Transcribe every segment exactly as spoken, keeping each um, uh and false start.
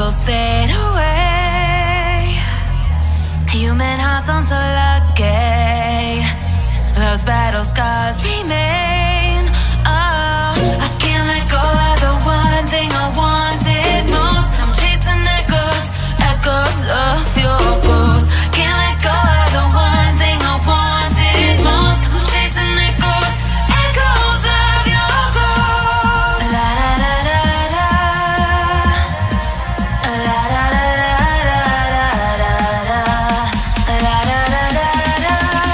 ripples fade away. Human hearts aren't so lucky. Those battle scars remain. Oh, I can't let go of the one thing I wanted most. I'm chasing echoes, echoes of your ghost. Can't let go of the one thing I wanted most. I'm chasing echoes, echoes of your ghost. La da da da da, la da da da da da da, la da da da da.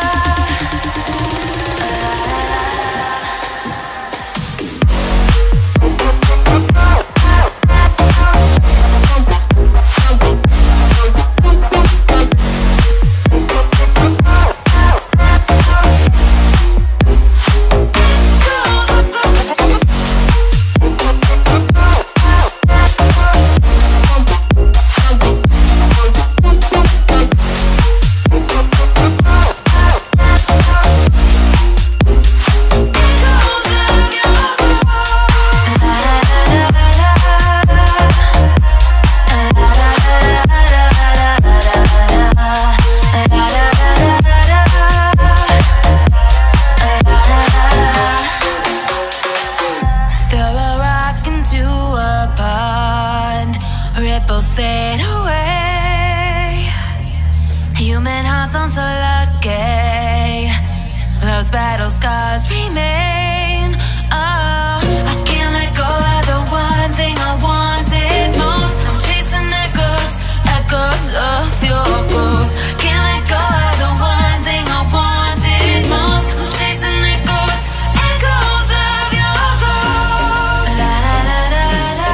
Ripples fade away. Human hearts aren't so lucky. Those battle scars remain. Oh, I can't let go of the one thing I wanted most. I'm chasing echoes, echoes of your ghost. Can't let go of the one thing I wanted most. I'm chasing echoes, echoes of your ghost. La da da da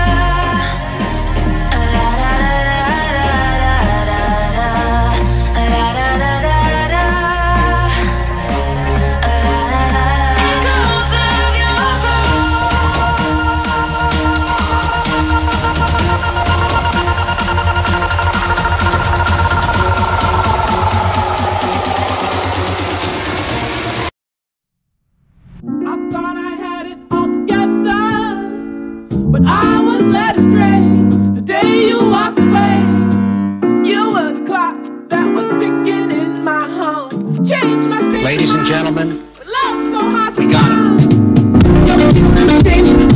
but I was led astray the day you walked away. You were the clock that was ticking in my heart. Changed my state. Ladies and gentlemen, love so hard to we got it. Changed